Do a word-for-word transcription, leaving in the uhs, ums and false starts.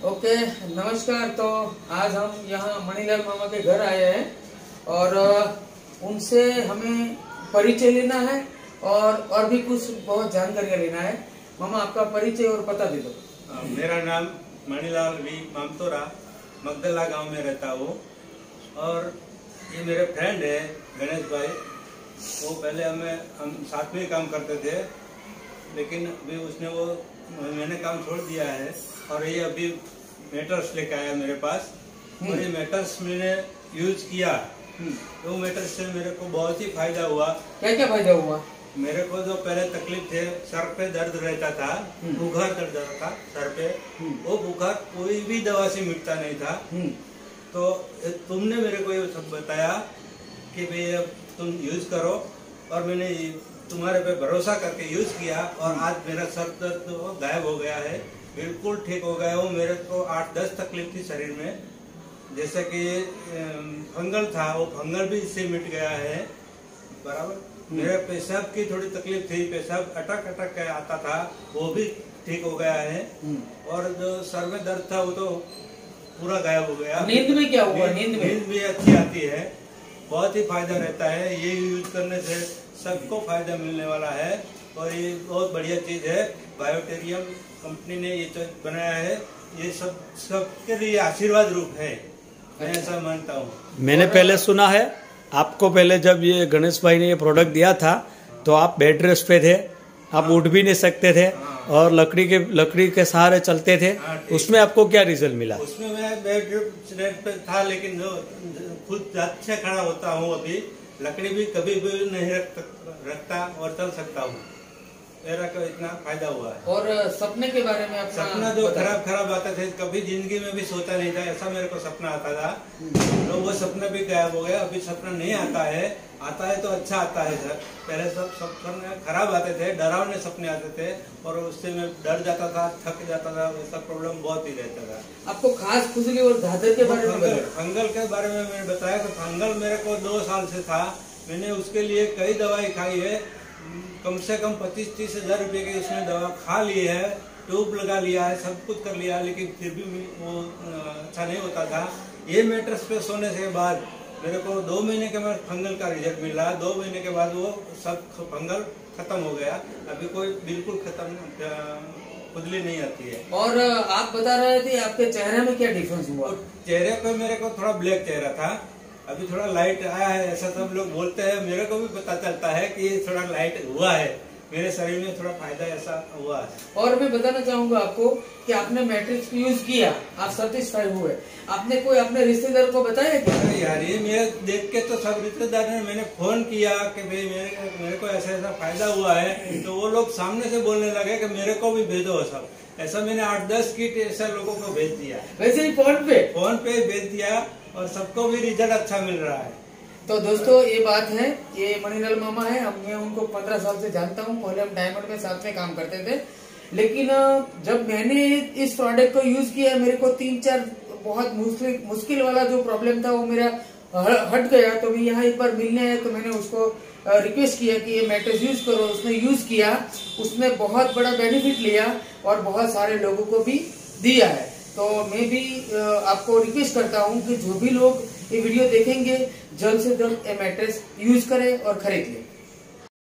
Okay, नमस्कार। तो आज हम यहाँ मणिलाल मामा के घर आए हैं और उनसे हमें परिचय लेना है और और भी कुछ बहुत जानकारी लेना है। मामा, आपका परिचय और पता दे दो। मेरा नाम मणिलाल वी मामतोरा, मगदला गांव में रहता हूँ और ये मेरे फ्रेंड है गणेश भाई। वो पहले हमें हम साथ में काम करते थे, लेकिन अभी उसने वो मैंने काम छोड़ दिया है और ये अभी मेटर्स लेके आया मेरे पास। और ये मेटर्स मैंने यूज किया तो मेटर्स से मेरे को बहुत ही फायदा हुआ। क्या क्या फायदा हुआ? मेरे को जो पहले तकलीफ थे, सर पे दर्द रहता था, बुखार दर्द रहता था सर पे, वो बुखार कोई भी दवा से मिटता नहीं था। तो तुमने मेरे को ये सब बताया कि भाई अब तुम यूज करो, और मैंने तुम्हारे पे भरोसा करके यूज किया और आज मेरा सर दर्द तो गायब हो गया है, बिल्कुल ठीक हो गया वो। मेरे को आठ दस तकलीफ थी शरीर में, जैसे कि फंगल था, वो फंगल भी इससे मिट गया है बराबर। मेरे पेशाब की थोड़ी तकलीफ थी, पेशाब अटक अटक के आता था, वो भी ठीक हो गया है। और जो सर में दर्द था वो तो पूरा गायब हो गया। नींद में क्या हुआ? नींद में नींद भी अच्छी आती है, बहुत ही फायदा रहता है। ये यूज करने से सबको फायदा मिलने वाला है और ये बहुत बढ़िया चीज है। बायोटेरियम कंपनी ने ये चीज बनाया है, ये सब सबके लिए आशीर्वाद रूप है, मैं ऐसा मानता हूँ। मैंने पहले सुना है आपको, पहले जब ये गणेश भाई ने ये प्रोडक्ट दिया था तो आप बेड रेस्ट पे थे, आप उठ भी नहीं सकते थे और लकड़ी के लकड़ी के सहारे चलते थे। उसमें आपको क्या रिजल्ट मिला? उसमें मैं बेड रेस्ट पे था, लेकिन जो खुद अच्छे खड़ा होता हूँ, अभी लकड़ी भी कभी भी नहीं रख रखता और चल सकता हूँ। मेरा को इतना फायदा हुआ है। और सपने के बारे में अपना सपना जो खराब खराब आते थे, कभी जिंदगी में भी सोचा नहीं था ऐसा मेरे को सपना आता था, तो वो सपना भी गायब हो गया। अभी सपना नहीं आता है, आता है तो अच्छा आता है सर। पहले सब सपने खराब आते थे, डरावने सपने आते थे और उससे मैं डर जाता था, थक जाता था, वैसा प्रॉब्लम बहुत ही रहता था। आपको खास खुजली और धाधर के बारे में? फंगल के बारे में मैंने बताया तो फंगल मेरे को दो साल से था। मैंने उसके लिए कई दवाई खाई है, कम से कम पच्चीस तीस हजार रुपए की उसमें दवा खा ली है, ट्यूब लगा लिया है, सब कुछ कर लिया, लेकिन फिर भी वो अच्छा नहीं होता था। ये मेट्रेस पे सोने के बाद मेरे को दो महीने के बाद फंगल का रिजल्ट मिला। दो महीने के बाद वो सब फंगल खत्म हो गया, अभी कोई बिल्कुल खत्म खुजली नहीं आती है। और आप बता रहे थे आपके चेहरे में क्या डिफरेंस हुआ? चेहरे पे मेरे को थोड़ा ब्लैक चेहरा था, अभी थोड़ा लाइट आया है, ऐसा सब लोग बोलते हैं। मेरे को भी पता चलता है कि ये थोड़ा लाइट हुआ है, मेरे शरीर में थोड़ा फायदा ऐसा हुआ है। और मैं बताना चाहूंगा आपको कि आपने मैट्रिक्स यूज किया, आप सेटिस्फाई हुए, आपने कोई अपने रिश्तेदार को बताया क्या? अरे यार, ये मेरे देख के तो सब रिश्तेदार ने मैंने फोन किया कि भाई मेरे मेरे को ऐसा ऐसा फायदा हुआ है, तो वो लोग सामने से बोलने लगे कि मेरे को भी भेजो सब। ऐसा मैंने आठ दस किट ऐसा लोगों को भेज दिया, वैसे ही फोन पे फोन पे भेज दिया और सबको भी रिजल्ट अच्छा मिल रहा है। तो दोस्तों ये बात है, ये मणिलाल मामा है, हम मैं उनको पंद्रह साल से जानता हूँ। पहले हम डायमंड में साथ में काम करते थे, लेकिन जब मैंने इस प्रोडक्ट को यूज किया, मेरे को तीन चार बहुत मुश्किल मुश्किल वाला जो प्रॉब्लम था वो मेरा हट गया। तो मैं यहाँ एक बार मिलने आया तो मैंने उसको रिक्वेस्ट किया कि ये मैट्रेस यूज करो। उसने यूज किया, उसने बहुत बड़ा बेनिफिट लिया और बहुत सारे लोगों को भी दिया है। तो मैं भी आपको रिक्वेस्ट करता हूँ कि जो भी लोग ये वीडियो देखेंगे, जल्द से जल्द ये मैट्रेस यूज करें और खरीद लें।